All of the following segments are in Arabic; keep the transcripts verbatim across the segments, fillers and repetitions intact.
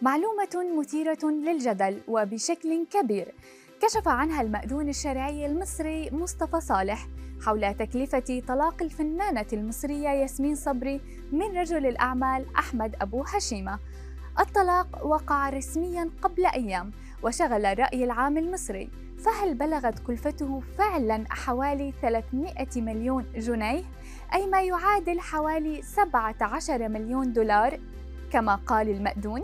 معلومة مثيرة للجدل وبشكل كبير كشف عنها المأذون الشرعي المصري مصطفى صالح حول تكلفة طلاق الفنانة المصرية ياسمين صبري من رجل الأعمال أحمد أبو هشيمة. الطلاق وقع رسمياً قبل أيام وشغل الرأي العام المصري، فهل بلغت كلفته فعلاً حوالي ثلاثمئة مليون جنيه، أي ما يعادل حوالي سبعة عشر مليون دولار كما قال المأذون؟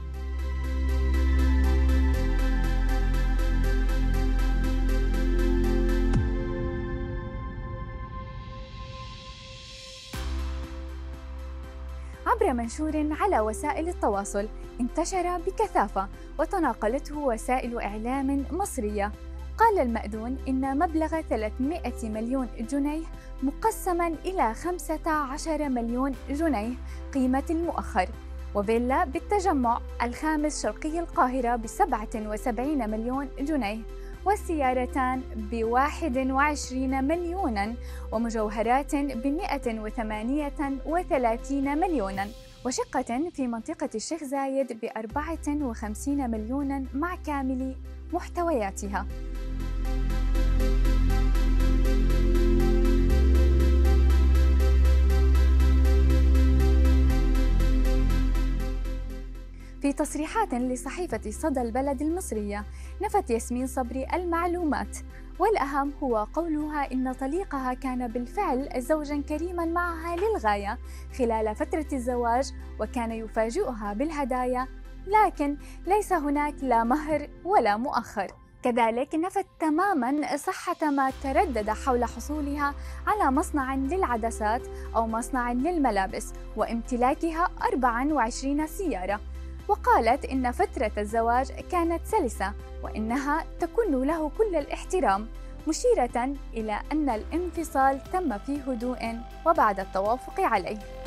عبر منشور على وسائل التواصل انتشر بكثافة وتناقلته وسائل إعلام مصرية، قال المأذون إن مبلغ ثلاثمئة مليون جنيه مقسماً إلى خمسة عشر مليون جنيه قيمة المؤخر، وفيلا بالتجمع الخامس شرقي القاهرة بسبعة وسبعين مليون جنيه، والسيارتان بواحد وعشرين مليوناً، ومجوهرات بمئة وثمانية وثلاثين مليوناً، وشقة في منطقة الشيخ زايد بأربعة وخمسين مليوناً مع كامل محتوياتها. في تصريحات لصحيفة صدى البلد المصرية نفت ياسمين صبري المعلومات، والأهم هو قولها إن طليقها كان بالفعل زوجاً كريماً معها للغاية خلال فترة الزواج، وكان يفاجئها بالهدايا، لكن ليس هناك لا مهر ولا مؤخر. كذلك نفت تماماً صحة ما تردد حول حصولها على مصنع للعدسات أو مصنع للملابس وامتلاكها أربع وعشرين سيارة، وقالت إن فترة الزواج كانت سلسة وإنها تكن له كل الاحترام، مشيرة إلى أن الانفصال تم في هدوء وبعد التوافق عليه.